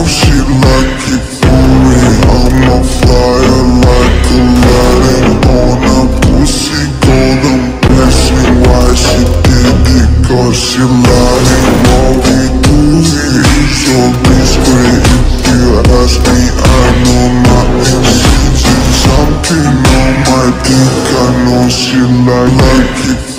know she like it for it. I'm a flyer like Aladdin on a pussy golden blessing. Why she did it? Cause she lied. What we do it is so discreet. If you ask me, I know nothing. She's something on my dick. I know she like it